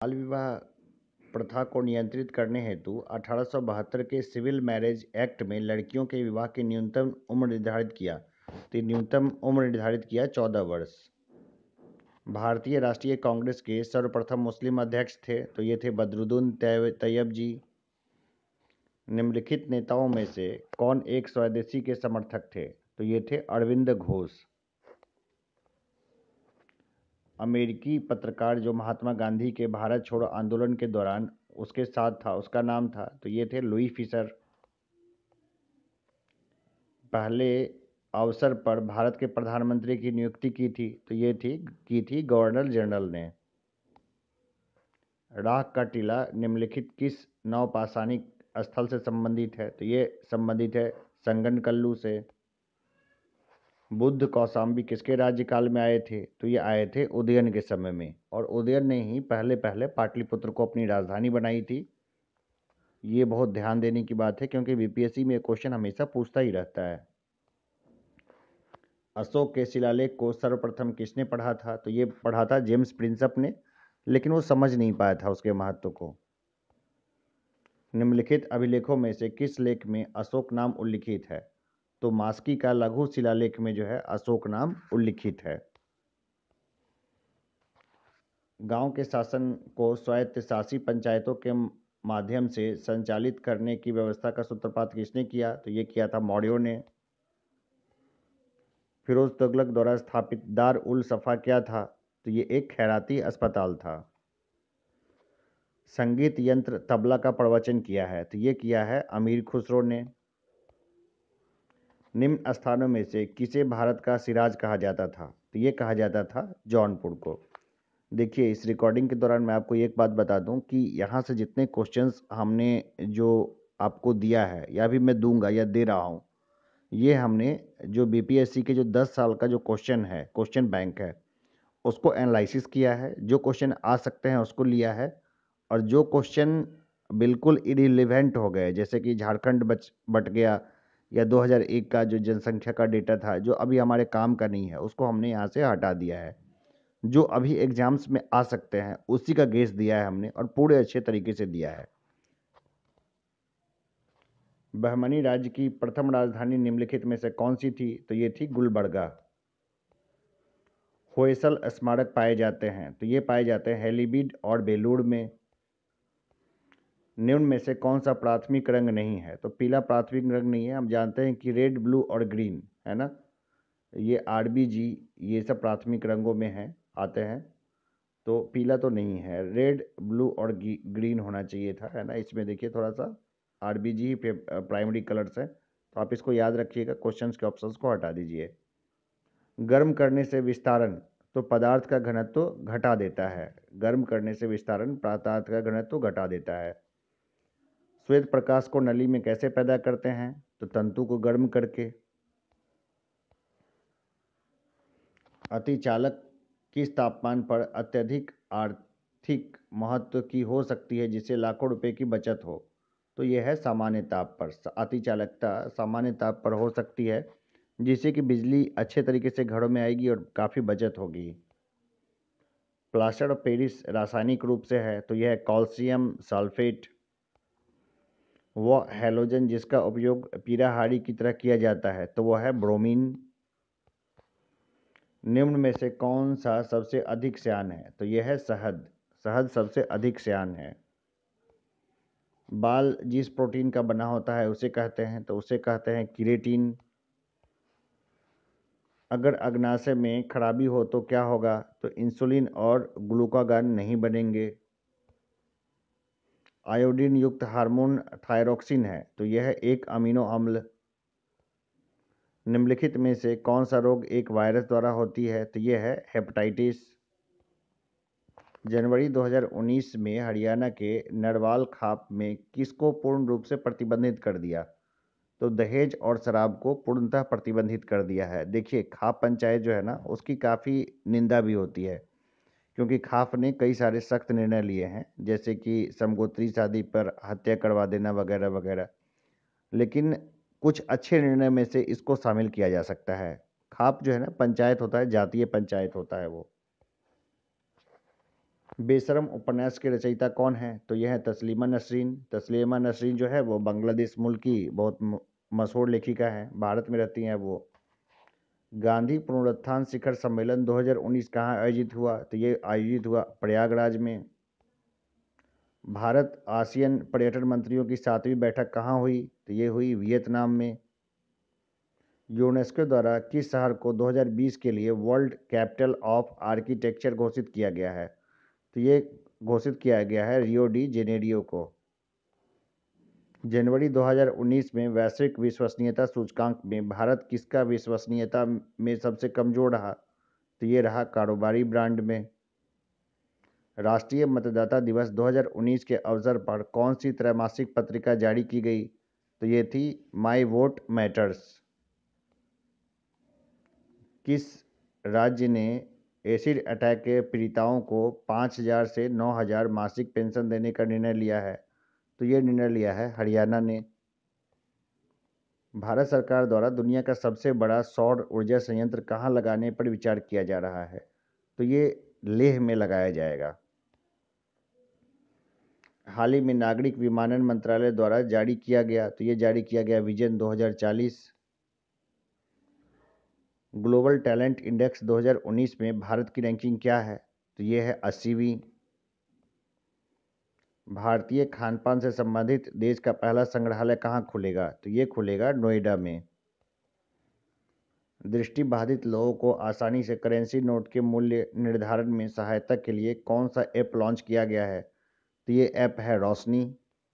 बाल विवाह प्रथा को नियंत्रित करने हेतु 1872 के सिविल मैरिज एक्ट में लड़कियों के विवाह की न्यूनतम उम्र निर्धारित किया। तो न्यूनतम उम्र निर्धारित किया 14 वर्ष। भारतीय राष्ट्रीय कांग्रेस के सर्वप्रथम मुस्लिम अध्यक्ष थे, तो ये थे बदरुद्दीन तैयब जी। निम्नलिखित नेताओं में से कौन एक स्वदेशी के समर्थक थे? तो ये थे अरविंद घोष। अमेरिकी पत्रकार जो महात्मा गांधी के भारत छोड़ो आंदोलन के दौरान उसके साथ था, उसका नाम था, तो ये थे लुई फिशर। पहले अवसर पर भारत के प्रधानमंत्री की नियुक्ति की थी गवर्नर जनरल ने। राख का टीला निम्नलिखित किस नवपाषाणिक स्थल से संबंधित है? तो ये संबंधित है संगनकल्लू से। बुद्ध कौशाम्बी किसके राज्यकाल में आए थे? तो ये आए थे उदयन के समय में, और उदयन ने ही पहले पाटलिपुत्र को अपनी राजधानी बनाई थी। ये बहुत ध्यान देने की बात है क्योंकि बीपीएससी में क्वेश्चन हमेशा पूछता ही रहता है। अशोक के शिलालेख को सर्वप्रथम किसने पढ़ा था? तो ये पढ़ा था जेम्स प्रिंसप ने, लेकिन वो समझ नहीं पाया था उसके महत्व को। निम्नलिखित अभिलेखों में से किस लेख में अशोक नाम उल्लिखित है? तो मास्की का लघु शिलालेख में जो है अशोक नाम उल्लिखित है। गांव के शासन को स्वायत्तशासी पंचायतों के माध्यम से संचालित करने की व्यवस्था का सूत्रपात किसने किया? तो ये किया था मौर्यों ने। फिरोज तुगलक द्वारा स्थापित दार उल सफा क्या था? तो ये एक खैराती अस्पताल था। संगीत यंत्र तबला का प्रवचन किया है? तो ये किया है अमीर खुसरो ने। निम्न स्थानों में से किसे भारत का सिराज कहा जाता था? तो ये कहा जाता था जौनपुर को। देखिए, इस रिकॉर्डिंग के दौरान मैं आपको एक बात बता दूं कि यहाँ से जितने क्वेश्चंस हमने जो आपको दिया है या भी मैं दूंगा या दे रहा हूँ, ये हमने जो बीपीएससी के जो 10 साल का जो क्वेश्चन है, क्वेश्चन बैंक है, उसको एनालिसिस किया है। जो क्वेश्चन आ सकते हैं उसको लिया है, और जो क्वेश्चन बिल्कुल इरिलेवेंट हो गए, जैसे कि झारखंड बट गया, या 2001 का जो जनसंख्या का डेटा था जो अभी हमारे काम का नहीं है, उसको हमने यहाँ से हटा दिया है। जो अभी एग्जाम्स में आ सकते हैं उसी का गेस दिया है हमने, और पूरे अच्छे तरीके से दिया है। बहमनी राज्य की प्रथम राजधानी निम्नलिखित में से कौन सी थी? तो ये थी गुलबर्गा। होयसल स्मारक पाए जाते हैं? तो ये पाए जाते हैं हेलीबीड और बेलूर में। निम्न में से कौन सा प्राथमिक रंग नहीं है? तो पीला प्राथमिक रंग नहीं है। हम जानते हैं कि रेड, ब्लू और ग्रीन है ना, ये आरबीजी, ये सब प्राथमिक रंगों में हैं, आते हैं। तो पीला तो नहीं है, रेड, ब्लू और ग्रीन होना चाहिए था, है ना। इसमें देखिए थोड़ा सा आरबीजी ही प्राइमरी कलर्स है, तो आप इसको याद रखिएगा, क्वेश्चंस के ऑप्शंस को हटा दीजिए। गर्म करने से विस्तारण तो पदार्थ का घनत्व घटा देता है। गर्म करने से विस्तारण पदार्थ का घनत्व घटा देता है। श्वेत प्रकाश को नली में कैसे पैदा करते हैं? तो तंतु को गर्म करके। अतिचालक किस तापमान पर अत्यधिक आर्थिक महत्व की हो सकती है जिससे लाखों रुपए की बचत हो? तो यह है सामान्य ताप पर। अतिचालकता सामान्य ताप पर हो सकती है जिससे कि बिजली अच्छे तरीके से घरों में आएगी और काफ़ी बचत होगी। प्लास्टर ऑफ पेरिस रासायनिक रूप से है? तो यह है कैल्शियम सल्फेट। वह हैलोजन जिसका उपयोग पीराहारी की तरह किया जाता है, तो वह है ब्रोमीन। निम्न में से कौन सा सबसे अधिक श्यान है? तो यह है शहद। शहद सबसे अधिक श्यान है। बाल जिस प्रोटीन का बना होता है उसे कहते हैं? तो उसे कहते हैं किरेटिन। अगर अग्नाशय में खराबी हो तो क्या होगा? तो इंसुलिन और ग्लूकागॉन नहीं बनेंगे। आयोडीन युक्त हार्मोन थायरोक्सिन है? तो यह एक अमीनो अम्ल। निम्नलिखित में से कौन सा रोग एक वायरस द्वारा होती है? तो यह है हेपेटाइटिस। जनवरी 2019 में हरियाणा के नरवाल खाप में किसको पूर्ण रूप से प्रतिबंधित कर दिया? तो दहेज और शराब को पूर्णतः प्रतिबंधित कर दिया है। देखिए, खाप पंचायत जो है ना, उसकी काफ़ी निंदा भी होती है क्योंकि खाप ने कई सारे सख्त निर्णय लिए हैं, जैसे कि समगोत्री शादी पर हत्या करवा देना वगैरह वगैरह। लेकिन कुछ अच्छे निर्णय में से इसको शामिल किया जा सकता है। खाप जो है ना, पंचायत होता है, जातीय पंचायत होता है वो। बेशरम उपन्यास के रचयिता कौन है? तो यह है तस्लीमा नसरीन। तस्लीमा नसरीन जो है वो बांग्लादेश मुल्क की बहुत मशहूर लेखिका है, भारत में रहती हैं वो। गांधी पुनरुत्थान शिखर सम्मेलन 2019 कहाँ आयोजित हुआ? तो ये आयोजित हुआ प्रयागराज में। भारत आसियान पर्यटन मंत्रियों की 7वीं बैठक कहाँ हुई? तो ये हुई वियतनाम में। यूनेस्को द्वारा किस शहर को 2020 के लिए वर्ल्ड कैपिटल ऑफ आर्किटेक्चर घोषित किया गया है? तो ये घोषित किया गया है रियो डी जेनेरियो को। जनवरी 2019 में वैश्विक विश्वसनीयता सूचकांक में भारत किसका विश्वसनीयता में सबसे कमजोर रहा? तो ये रहा कारोबारी ब्रांड में। राष्ट्रीय मतदाता दिवस 2019 के अवसर पर कौन सी त्रैमासिक पत्रिका जारी की गई? तो ये थी माई वोट मैटर्स। किस राज्य ने एसिड अटैक के पीड़िताओं को 5,000 से 9,000 मासिक पेंशन देने का निर्णय लिया है? तो ये निर्णय लिया है हरियाणा ने। भारत सरकार द्वारा दुनिया का सबसे बड़ा सौर ऊर्जा संयंत्र कहाँ लगाने पर विचार किया जा रहा है? तो ये लेह में लगाया जाएगा। हाल ही में नागरिक विमानन मंत्रालय द्वारा जारी किया गया, तो ये जारी किया गया विजन 2040। ग्लोबल टैलेंट इंडेक्स 2019 में भारत की रैंकिंग क्या है? तो ये है 80वीं। भारतीय खानपान से संबंधित देश का पहला संग्रहालय कहाँ खुलेगा? तो ये खुलेगा नोएडा में। दृष्टिबाधित लोगों को आसानी से करेंसी नोट के मूल्य निर्धारण में सहायता के लिए कौन सा ऐप लॉन्च किया गया है? तो ये ऐप है रोशनी।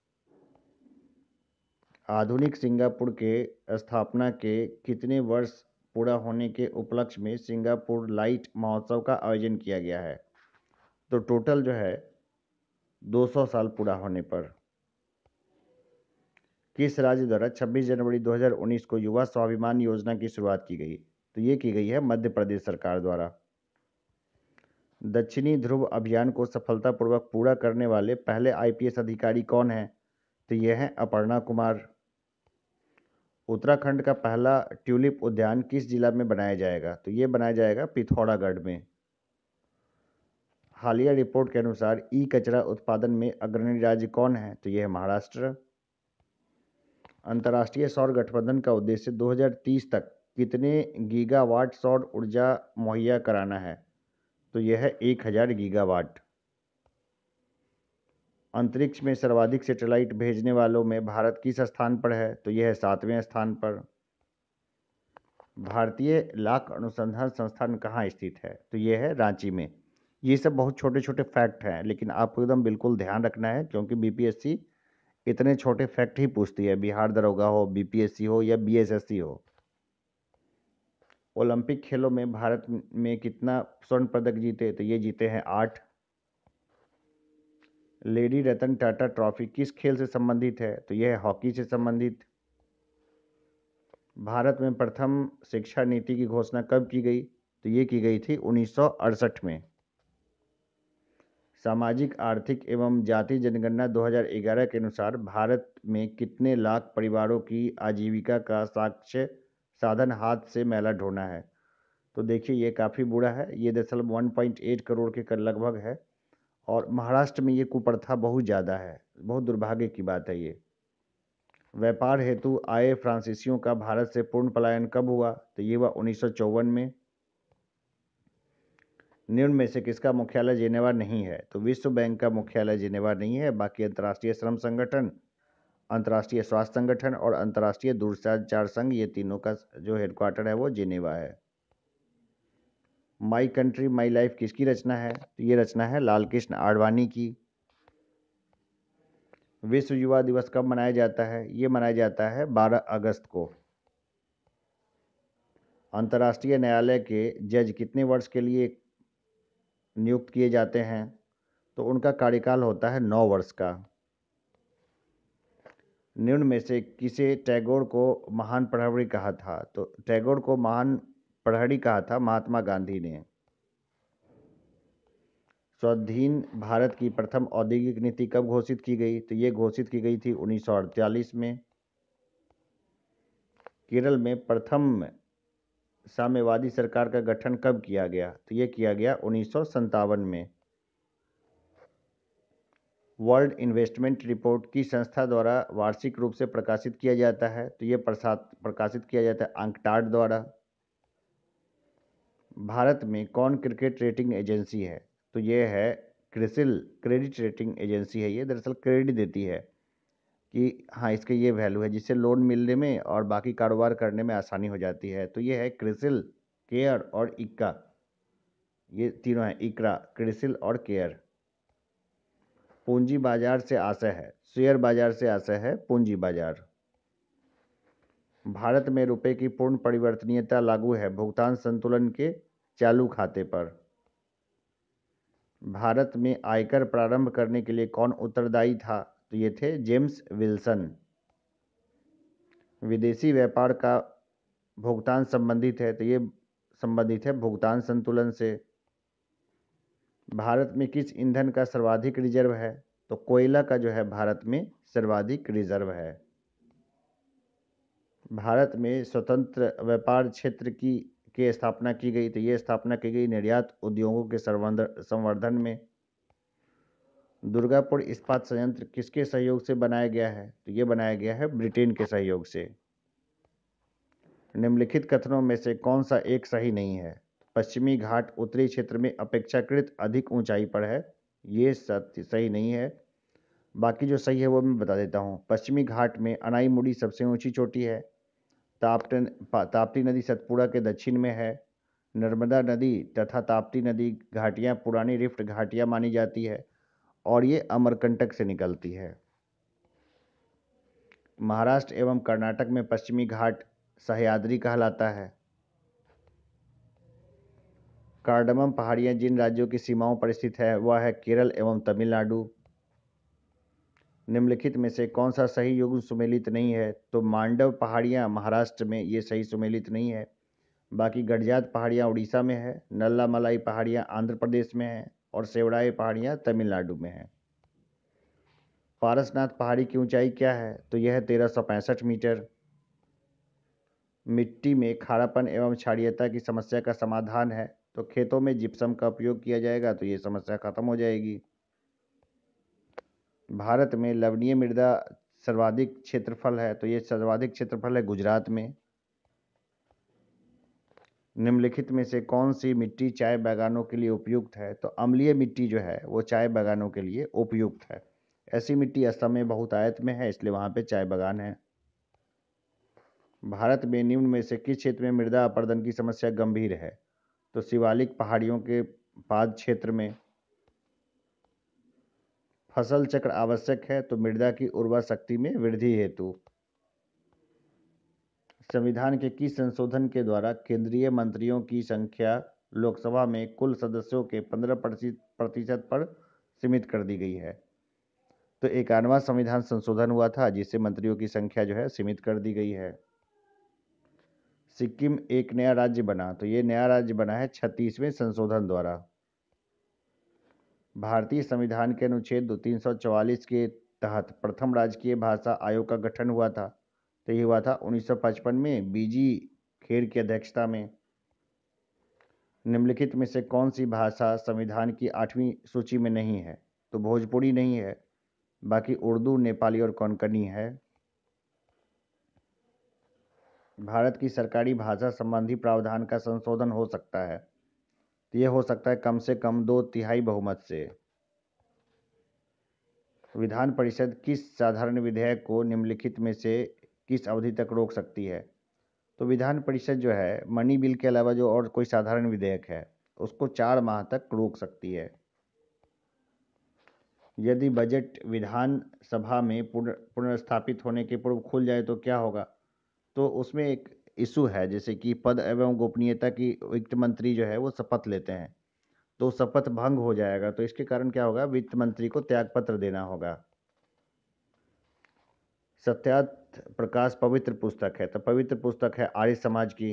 आधुनिक सिंगापुर के स्थापना के कितने वर्ष पूरा होने के उपलक्ष्य में सिंगापुर लाइट महोत्सव का आयोजन किया गया है? तो टोटल जो है 200 साल पूरा होने पर। किस राज्य द्वारा 26 जनवरी 2019 को युवा स्वाभिमान योजना की शुरुआत की गई? तो ये की गई है मध्य प्रदेश सरकार द्वारा। दक्षिणी ध्रुव अभियान को सफलतापूर्वक पूरा करने वाले पहले आईपीएस अधिकारी कौन हैं? तो ये हैं अपर्णा कुमार। उत्तराखंड का पहला ट्यूलिप उद्यान किस जिला में बनाया जाएगा? तो ये बनाया जाएगा पिथौरागढ़ में। हालिया रिपोर्ट के अनुसार ई कचरा उत्पादन में अग्रणी राज्य कौन है? तो यह है महाराष्ट्र। अंतर्राष्ट्रीय सौर गठबंधन का उद्देश्य 2030 तक कितने गीगावाट सौर ऊर्जा मुहैया कराना है? तो यह है 1000 गीगावाट। अंतरिक्ष में सर्वाधिक सैटेलाइट भेजने वालों में भारत किस स्थान पर है? तो यह है 7वें स्थान पर। भारतीय लाख अनुसंधान संस्थान कहाँ स्थित है? तो यह है रांची में। ये सब बहुत छोटे छोटे फैक्ट हैं, लेकिन आपको एकदम बिल्कुल ध्यान रखना है, क्योंकि बीपीएससी इतने छोटे फैक्ट ही पूछती है। बिहार दरोगा हो, बीपीएससी हो या बीएसएससी हो। ओलंपिक खेलों में भारत में कितना स्वर्ण पदक जीते? तो ये जीते हैं 8। लेडी रतन टाटा ट्रॉफी किस खेल से संबंधित है? तो यह है हॉकी से संबंधित। भारत में प्रथम शिक्षा नीति की घोषणा कब की गई? तो ये की गई थी 1968 में। सामाजिक आर्थिक एवं जाति जनगणना 2011 के अनुसार भारत में कितने लाख परिवारों की आजीविका का साक्ष्य साधन हाथ से मैला ढोना है? तो देखिए ये काफ़ी बुरा है। ये दरअसल 1.8 करोड़ के लगभग है, और महाराष्ट्र में ये कुप्रथा बहुत ज़्यादा है। बहुत दुर्भाग्य की बात है ये। व्यापार हेतु आए फ्रांसीसियों का भारत से पूर्ण पलायन कब हुआ? तो ये हुआ 1954 में। निम्न में से किसका मुख्यालय जिनेवा नहीं है? तो विश्व बैंक का मुख्यालय जिनेवा नहीं है, बाकी अंतर्राष्ट्रीय श्रम संगठन, अंतर्राष्ट्रीय स्वास्थ्य संगठन और अंतर्राष्ट्रीय दूरसंचार संघ, ये तीनों का जो हेडक्वार्टर है वो जिनेवा है। माई कंट्री माई लाइफ किसकी रचना है? तो ये रचना है लाल कृष्ण आडवाणी की। विश्व युवा दिवस कब मनाया जाता है? ये मनाया जाता है 12 अगस्त को। अंतर्राष्ट्रीय न्यायालय के जज कितने वर्ष के लिए नियुक्त किए जाते हैं? तो उनका कार्यकाल होता है 9 वर्ष का। निम्न में से किसे टैगोर को महान प्रहरी कहा था? तो टैगोर को महान प्रहरी कहा था महात्मा गांधी ने। स्वाधीन भारत की प्रथम औद्योगिक नीति कब घोषित की गई? तो ये घोषित की गई थी 1948 में। केरल में प्रथम साम्यवादी सरकार का गठन कब किया गया? तो ये किया गया 1957 में। वर्ल्ड इन्वेस्टमेंट रिपोर्ट की संस्था द्वारा वार्षिक रूप से प्रकाशित किया जाता है? तो ये प्रकाशित किया जाता है अंकटाड द्वारा। भारत में कौन क्रिकेट रेटिंग एजेंसी है? तो ये है क्रिसिल क्रेडिट रेटिंग एजेंसी है। ये दरअसल क्रेडिट देती है कि हाँ इसके ये वैल्यू है, जिससे लोन मिलने में और बाकी कारोबार करने में आसानी हो जाती है। तो ये है क्रिसिल, केयर और इक्का, ये तीनों हैं, इकरा, क्रिसिल और केयर। पूंजी बाजार से आशय है, शेयर बाजार से आशय है पूंजी बाजार। भारत में रुपए की पूर्ण परिवर्तनीयता लागू है भुगतान संतुलन के चालू खाते पर। भारत में आयकर प्रारंभ करने के लिए कौन उत्तरदायी था? तो ये थे जेम्स विल्सन। विदेशी व्यापार का भुगतान संबंधित है, तो ये संबंधित है भुगतान संतुलन से। भारत में किस ईंधन का सर्वाधिक रिजर्व है? तो कोयला का जो है भारत में सर्वाधिक रिजर्व है। भारत में स्वतंत्र व्यापार क्षेत्र की स्थापना की गई, तो ये स्थापना की गई निर्यात उद्योगों के संवर्धन में। दुर्गापुर इस्पात संयंत्र किसके सहयोग से बनाया गया है? तो ये बनाया गया है ब्रिटेन के सहयोग से। निम्नलिखित कथनों में से कौन सा एक सही नहीं है? पश्चिमी घाट उत्तरी क्षेत्र में अपेक्षाकृत अधिक ऊंचाई पर है, ये सही नहीं है। बाकी जो सही है वो मैं बता देता हूँ। पश्चिमी घाट में अनाईमुड़ी सबसे ऊंची चोटी है। ताप्ती नदी सतपुड़ा के दक्षिण में है। नर्मदा नदी तथा ताप्ती नदी घाटियाँ पुरानी रिफ्ट घाटियाँ मानी जाती है और ये अमरकंटक से निकलती है। महाराष्ट्र एवं कर्नाटक में पश्चिमी घाट सह्याद्री कहलाता है। कार्डमम पहाड़ियाँ जिन राज्यों की सीमाओं पर स्थित है वह है केरल एवं तमिलनाडु। निम्नलिखित में से कौन सा सही युग्म सुमेलित नहीं है? तो मांडव पहाड़ियाँ महाराष्ट्र में, ये सही सुमेलित नहीं है। बाकी गडजात पहाड़ियाँ उड़ीसा में है, नल्ला मलाई पहाड़ियाँ आंध्र प्रदेश में है और सेवड़ाई पहाड़ियाँ तमिलनाडु में है। पारसनाथ पहाड़ी की ऊंचाई क्या है? तो यह है 1365 मीटर। मिट्टी में खारापन एवं क्षारीयता की समस्या का समाधान है, तो खेतों में जिप्सम का उपयोग किया जाएगा, तो ये समस्या खत्म हो जाएगी। भारत में लवणीय मृदा सर्वाधिक क्षेत्रफल है, तो ये सर्वाधिक क्षेत्रफल है गुजरात में। निम्नलिखित में से कौन सी मिट्टी चाय बागानों के लिए उपयुक्त है? तो अम्लीय मिट्टी जो है वो चाय बागानों के लिए उपयुक्त है। ऐसी मिट्टी असम में बहुतायत में है, इसलिए वहाँ पे चाय बागान है। भारत में निम्न में से किस क्षेत्र में मृदा अपरदन की समस्या गंभीर है? तो शिवालिक पहाड़ियों के पाद क्षेत्र में। फसल चक्र आवश्यक है, तो मृदा की उर्वर शक्ति में वृद्धि हेतु। संविधान के किस संशोधन के द्वारा केंद्रीय मंत्रियों की संख्या लोकसभा में कुल सदस्यों के 15% पर सीमित कर दी गई है? तो 51वां संविधान संशोधन हुआ था जिससे मंत्रियों की संख्या जो है सीमित कर दी गई है। सिक्किम एक नया राज्य बना, तो ये नया राज्य बना है 36वें संशोधन द्वारा। भारतीय संविधान के अनुच्छेद 344 के तहत प्रथम राजकीय भाषा आयोग का गठन हुआ था, तो ये हुआ था 1955 में बीजी खेर की अध्यक्षता में। निम्नलिखित में से कौन सी भाषा संविधान की 8वीं सूची में नहीं है? तो भोजपुरी नहीं है, बाकी उर्दू, नेपाली और कोंकणी है। भारत की सरकारी भाषा संबंधी प्रावधान का संशोधन हो सकता है, तो यह हो सकता है कम से कम 2/3 बहुमत से। विधान परिषद किस साधारण विधेयक को निम्नलिखित में से किस अवधि तक रोक सकती है? तो विधान परिषद जो है मनी बिल के अलावा जो और कोई साधारण विधेयक है उसको 4 माह तक रोक सकती है। यदि बजट विधान सभा में पुनर्स्थापित होने के पूर्व खुल जाए तो क्या होगा? तो उसमें एक इशू है, जैसे कि पद एवं गोपनीयता की वित्त मंत्री जो है वो शपथ लेते हैं, तो शपथ भंग हो जाएगा, तो इसके कारण क्या होगा, वित्त मंत्री को त्यागपत्र देना होगा। सत्यार्थ प्रकाश पवित्र पुस्तक है, तो पवित्र पुस्तक है आर्य समाज की।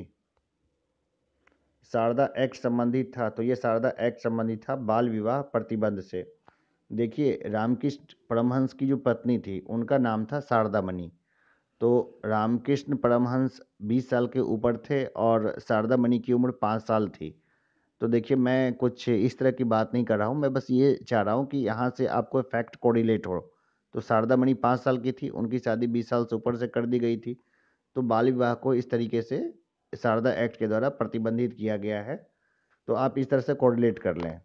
शारदा एक्ट संबंधित था, तो ये शारदा एक्ट संबंधित था बाल विवाह प्रतिबंध से। देखिए रामकृष्ण परमहंस की जो पत्नी थी उनका नाम था शारदा मणि, तो रामकृष्ण परमहंस 20 साल के ऊपर थे और शारदा मणि की उम्र 5 साल थी, तो देखिए, मैं कुछ इस तरह की बात नहीं कर रहा हूँ, मैं बस ये चाह रहा हूँ कि यहाँ से आपको फैक्ट कोरिलेट हो। तो शारदा मणि 5 साल की थी, उनकी शादी 20 साल से ऊपर से कर दी गई थी। तो बाल विवाह को इस तरीके से शारदा एक्ट के द्वारा प्रतिबंधित किया गया है। तो आप इस तरह से कोरिलेट कर लें।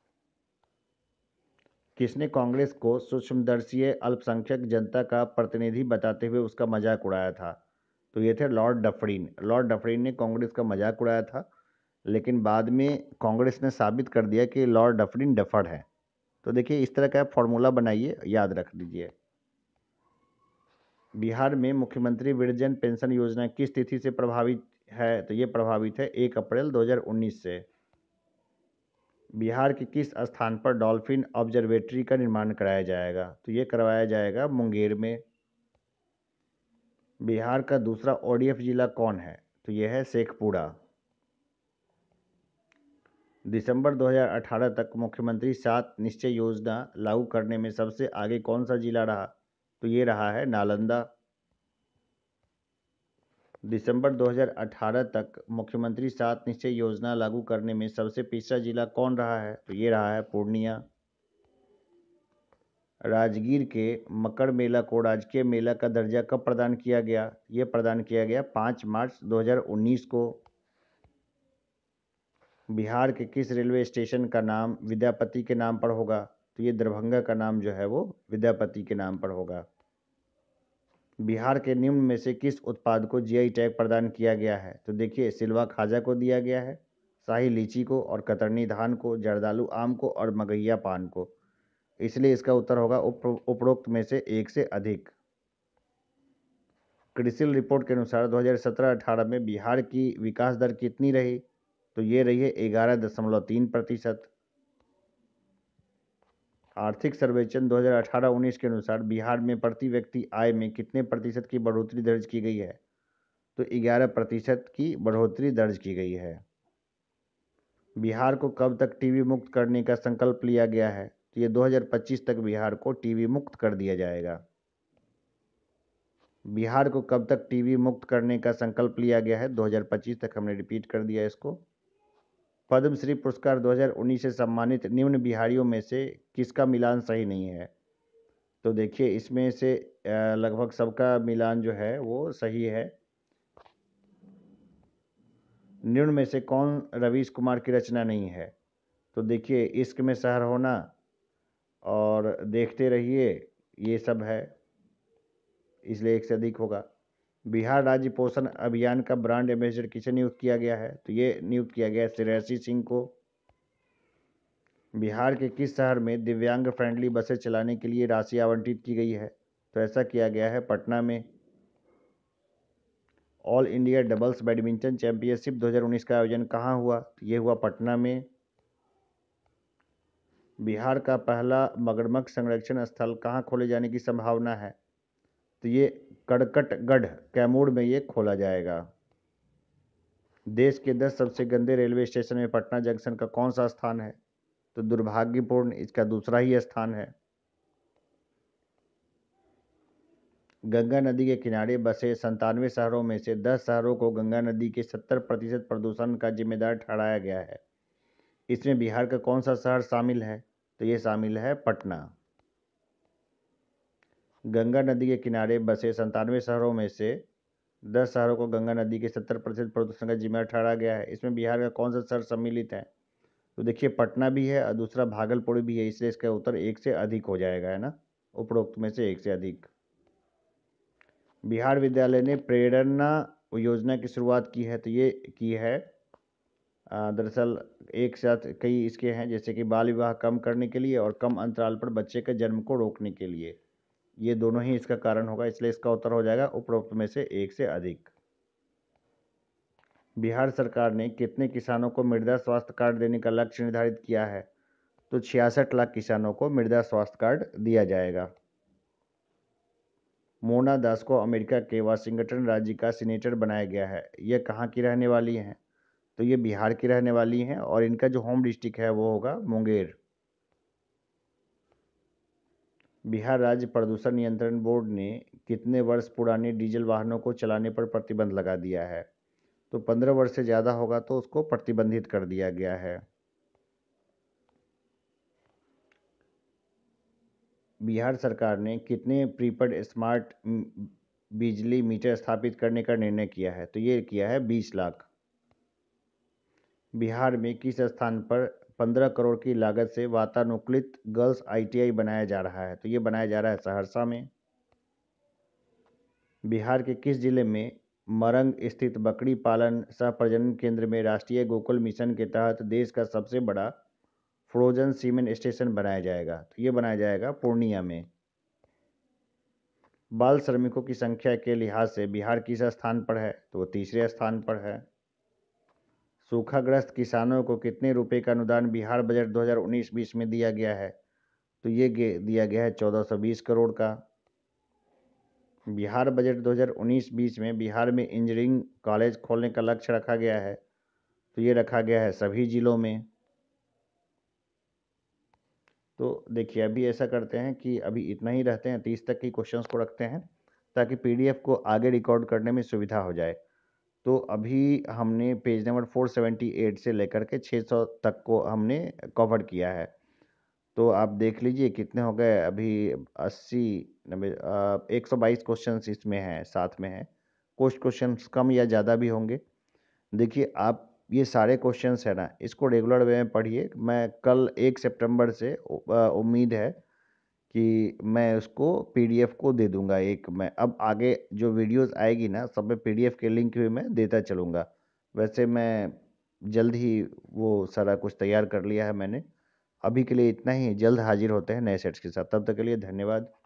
किसने कांग्रेस को सूक्ष्मदर्शी अल्पसंख्यक जनता का प्रतिनिधि बताते हुए उसका मजाक उड़ाया था? तो ये थे लॉर्ड डफरिन। लॉर्ड डफरिन ने कांग्रेस का मजाक उड़ाया था, लेकिन बाद में कांग्रेस ने साबित कर दिया कि लॉर्ड डफरिन डफर है। तो देखिए, इस तरह का फॉर्मूला बनाइए, याद रख लीजिए। बिहार में मुख्यमंत्री वृद्धजन पेंशन योजना किस तिथि से प्रभावित है? तो ये प्रभावित है 1 अप्रैल 2019 से। बिहार के किस स्थान पर डॉल्फिन ऑब्जर्वेटरी का निर्माण कराया जाएगा? तो ये करवाया जाएगा मुंगेर में। बिहार का दूसरा ओडीएफ जिला कौन है? तो यह है शेखपुरा। दिसंबर 2018 तक मुख्यमंत्री 7 निश्चय योजना लागू करने में सबसे आगे कौन सा जिला रहा? तो ये रहा है नालंदा। दिसंबर 2018 तक मुख्यमंत्री 7 निश्चय योजना लागू करने में सबसे पिछड़ा जिला कौन रहा है? तो ये रहा है पूर्णिया। राजगीर के मकर मेला को राजकीय मेला का दर्जा कब प्रदान किया गया? ये प्रदान किया गया 5 मार्च 2019 को। बिहार के किस रेलवे स्टेशन का नाम विद्यापति के नाम पर होगा? तो ये दरभंगा का नाम जो है वो विद्यापति के नाम पर होगा। बिहार के निम्न में से किस उत्पाद को जीआई टैग प्रदान किया गया है? तो देखिए, सिलवा खाजा को दिया गया है, शाही लीची को, और कतरनी धान को, जर्दालू आम को, और मगहिया पान को। इसलिए इसका उत्तर होगा उपरोक्त में से एक से अधिक। क्रिसिल रिपोर्ट के अनुसार 2017-18 में बिहार की विकास दर कितनी रही? तो ये रही है 11.3%। आर्थिक सर्वेक्षण 2018-19 के अनुसार बिहार में प्रति व्यक्ति आय में कितने प्रतिशत की बढ़ोतरी दर्ज की गई है? तो 11% की बढ़ोतरी दर्ज की गई है। बिहार को कब तक टीबी मुक्त करने का संकल्प लिया गया है? तो ये 2025 तक बिहार को टीबी मुक्त कर दिया जाएगा। बिहार को कब तक टीबी मुक्त करने का संकल्प लिया गया है? 2025 तक। हमने रिपीट कर दिया इसको। पद्मश्री पुरस्कार 2019 से सम्मानित निम्न बिहारियों में से किसका मिलान सही नहीं है? तो देखिए, इसमें से लगभग सबका मिलान जो है वो सही है। निम्न में से कौन रवीश कुमार की रचना नहीं है? तो देखिए, इश्क में शहर होना और देखते रहिए, ये सब है, इसलिए एक से अधिक होगा। बिहार राज्य पोषण अभियान का ब्रांड एम्बेसडर किसे नियुक्त किया गया है? तो ये नियुक्त किया गया है श्रेयसी सिंह को। बिहार के किस शहर में दिव्यांग फ्रेंडली बसें चलाने के लिए राशि आवंटित की गई है? तो ऐसा किया गया है पटना में। All India doubles badminton championship 2019 का आयोजन कहाँ हुआ? तो ये हुआ पटना में। बिहार का पहला मगरमच्छ संरक्षण स्थल कहाँ खोले जाने की संभावना है? तो ये कड़कटगढ़ कैमूर में ये खोला जाएगा। देश के 10 सबसे गंदे रेलवे स्टेशन में पटना जंक्शन का कौन सा स्थान है? तो दुर्भाग्यपूर्ण इसका दूसरा ही स्थान है। गंगा नदी के किनारे बसे 97 शहरों में से 10 शहरों को गंगा नदी के 70% प्रदूषण का जिम्मेदार ठहराया गया है। इसमें बिहार का कौन सा शहर शामिल है? तो ये शामिल है पटना। गंगा नदी के किनारे बसे 97 शहरों में से 10 शहरों को गंगा नदी के 70% प्रदूषण का जिम्मेदार ठहराया गया है। इसमें बिहार का कौन सा शहर सम्मिलित है? तो देखिए, पटना भी है और दूसरा भागलपुर भी है, इसलिए इसका उत्तर एक से अधिक हो जाएगा, है ना, उपरोक्त में से एक से अधिक। बिहार विद्यालय ने प्रेरणा योजना की शुरुआत की है, तो ये की है दरअसल एक साथ कई इसके हैं, जैसे कि बाल विवाह कम करने के लिए और कम अंतराल पर बच्चे के जन्म को रोकने के लिए। ये दोनों ही इसका कारण होगा, इसलिए इसका उत्तर हो जाएगा उपरोक्त में से एक से अधिक। बिहार सरकार ने कितने किसानों को मृदा स्वास्थ्य कार्ड देने का लक्ष्य निर्धारित किया है? तो 66 लाख किसानों को मृदा स्वास्थ्य कार्ड दिया जाएगा। मोना दास को अमेरिका के वाशिंगटन राज्य का सीनेटर बनाया गया है। यह कहाँ की रहने वाली हैं? तो ये बिहार की रहने वाली हैं और इनका जो होम डिस्ट्रिक्ट है वो होगा मुंगेर। बिहार राज्य प्रदूषण नियंत्रण बोर्ड ने कितने वर्ष पुराने डीजल वाहनों को चलाने पर प्रतिबंध लगा दिया है? तो 15 वर्ष से ज़्यादा होगा तो उसको प्रतिबंधित कर दिया गया है। बिहार सरकार ने कितने प्रीपेड स्मार्ट बिजली मीटर स्थापित करने का निर्णय किया है? तो ये किया है 20 लाख। बिहार में किस स्थान पर 15 करोड़ की लागत से वातानुकूलित गर्ल्स ITI बनाया जा रहा है? तो ये बनाया जा रहा है सहरसा में। बिहार के किस जिले में मरंग स्थित बकरी पालन सह प्रजनन केंद्र में राष्ट्रीय गोकुल मिशन के तहत देश का सबसे बड़ा फ्रोजन सीमेंट स्टेशन बनाया जाएगा? तो ये बनाया जाएगा पूर्णिया में। बाल श्रमिकों की संख्या के लिहाज से बिहार किस स्थान पर है? तो वो तीसरे स्थान पर है। सूखाग्रस्त किसानों को कितने रुपए का अनुदान बिहार बजट 2019-20 में दिया गया है? तो ये दिया गया है 1420 करोड़ का। बिहार बजट 2019-20 में बिहार में इंजीनियरिंग कॉलेज खोलने का लक्ष्य रखा गया है। तो ये रखा गया है सभी जिलों में। तो देखिए अभी ऐसा करते हैं कि अभी इतना ही रहते हैं, 30 तक की क्वेश्चंस को रखते हैं ताकि PDF को आगे रिकॉर्ड करने में सुविधा हो जाए। तो अभी हमने पेज नंबर 478 से लेकर के 600 तक को हमने कवर किया है। तो आप देख लीजिए कितने हो गए अभी। 80 90 122 क्वेश्चन इसमें हैं, साथ में हैं। कुछ क्वेश्चन कम या ज़्यादा भी होंगे। देखिए आप ये सारे क्वेश्चंस है ना, इसको रेगुलर वे में पढ़िए। मैं कल 1 सितंबर से उम्मीद है कि मैं उसको PDF को दे दूंगा। एक मैं अब आगे जो वीडियोस आएगी ना, सब में PDF के लिंक भी मैं देता चलूँगा। वैसे मैं जल्द ही वो सारा कुछ तैयार कर लिया है मैंने। अभी के लिए इतना ही, जल्द हाजिर होते हैं नए सेट्स के साथ। तब तक के लिए धन्यवाद।